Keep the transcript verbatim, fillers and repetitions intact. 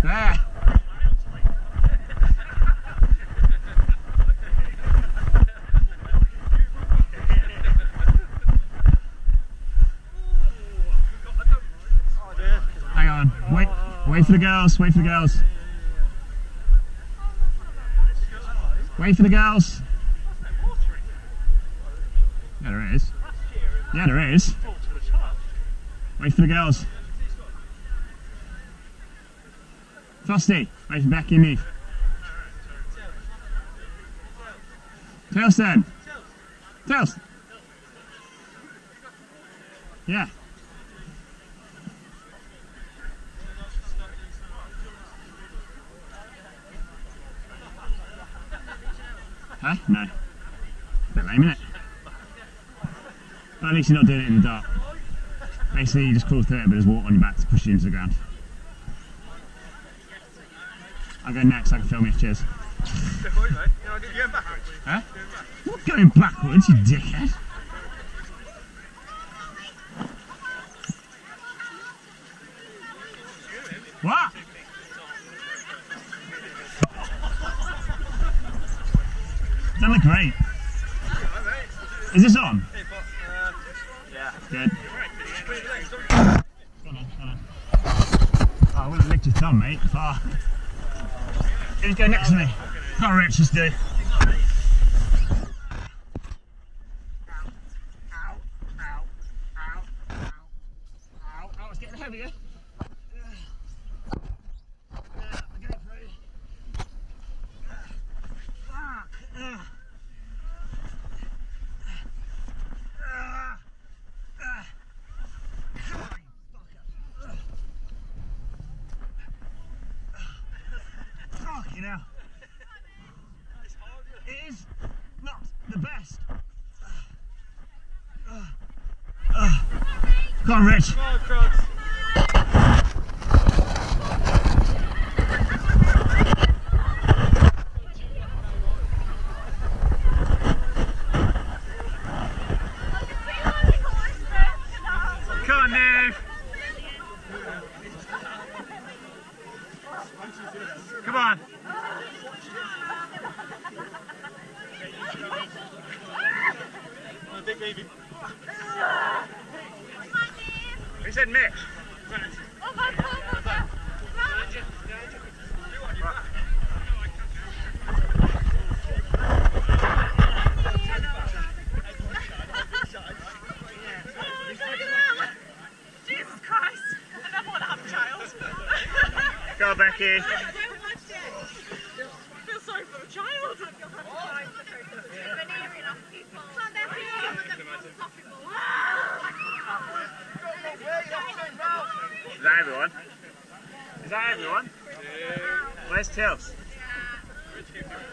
There. Hang on. Wait. Wait for the girls. Wait for the girls. Wait for the girls. Yeah, there is. Yeah, there is. Wait for the girls. Frosty, wait for Becky and me. Tails then. Tails. Yeah. Huh? No. Bit lame, innit? But at least you're not doing it in the dark. Basically, you just crawl through it, but there's water on your back to push you into the ground. I'll go next, I can film you. Cheers. Huh? What going backwards, you dickhead? What? That look great. Is this on? Yeah. Good. Hold on, hold on. Oh, I wouldn't have licked your thumb, mate. Far. Who's going next to me? Got Rich, just do. Ow, ow, ow, ow, ow, ow, it's getting heavier. You know, it is not the best. Uh, uh, Come on, Rich. Come on, Crocs. Come on, Nick. Come on. Big baby. He said Mitch. Oh my God. Jesus Christ. I never want to have a child. Go, Becky. I feel sorry for a child. Is that everyone? Is that everyone? Yeah. Where's Tails?